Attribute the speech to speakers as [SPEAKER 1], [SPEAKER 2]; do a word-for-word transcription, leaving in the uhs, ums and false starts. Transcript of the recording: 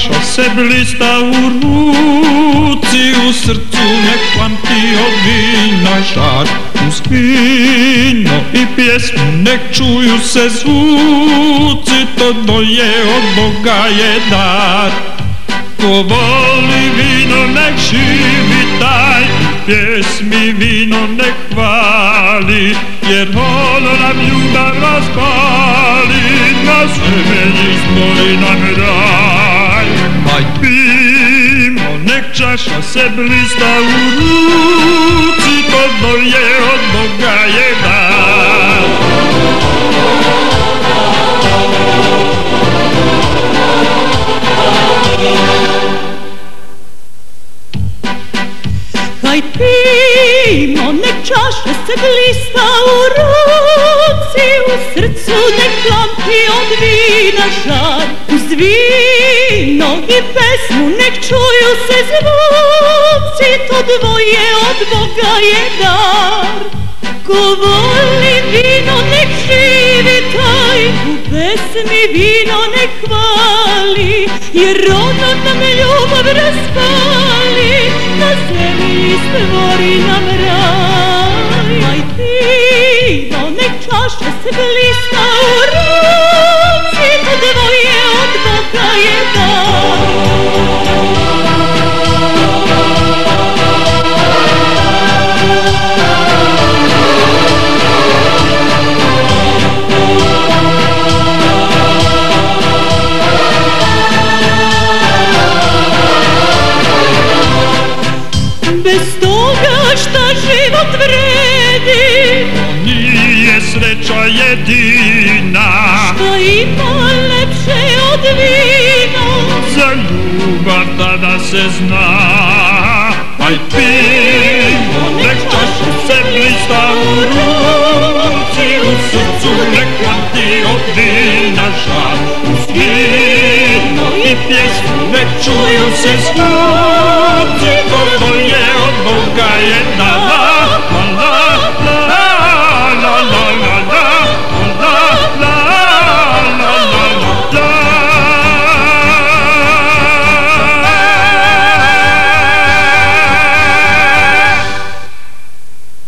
[SPEAKER 1] čaša se blista u ruci, u srcu nek plamti od vina žar. Uz vino i pjesmu nek čuju se zvuci, to dvoje od Boga je dar. Ko voli vino nek živi taj, pjesmi vino nek hvali, jer ono nam ljubav razpali, na zemlji stvori nam raj. Aj pimo, nek čaša se blista u ruci, to dvoje od Boga je dar.
[SPEAKER 2] Aj pimo, nek čaša se blista u ruci, u srcu nek plamti od vina žar. Uz vino i pesmu nek čuju se zvuci, to dvoje od Boga je dar. Ko voli vino nek živi taj, u pesmi vino nek hvali, jer ono nam ljubav raspali, na zemlji stvori nam raj. Aj vino nek čaša se blista u ruci, to dvoje od Boga je dar. Bez toga šta život vredi,
[SPEAKER 1] nije sreća jedina.
[SPEAKER 2] Šta ima lepše od vina,
[SPEAKER 1] za ljubav tada se zna. Aj pimo, nek čaša se blista u ruci, u srcu nek plamti od vina žar. Uz vino i pjesmu nek čuju se zvuci,